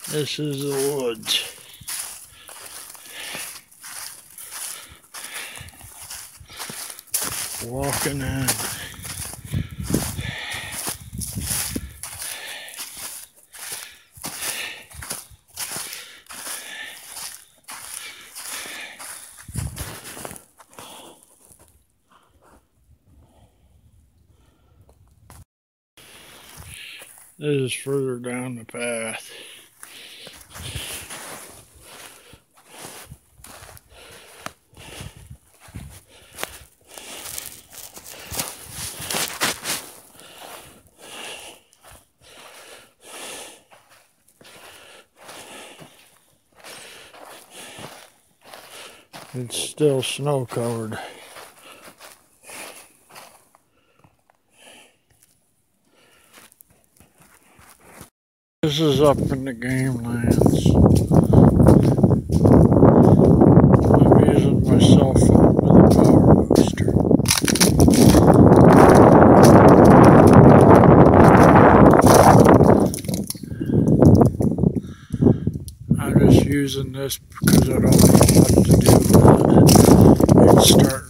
This is the woods. Walking in. This is further down the path. It's still snow covered. This is up in the game lands. I'm using my cell phone with a power booster. I'm just using this because I don't know what to do with it. It's starting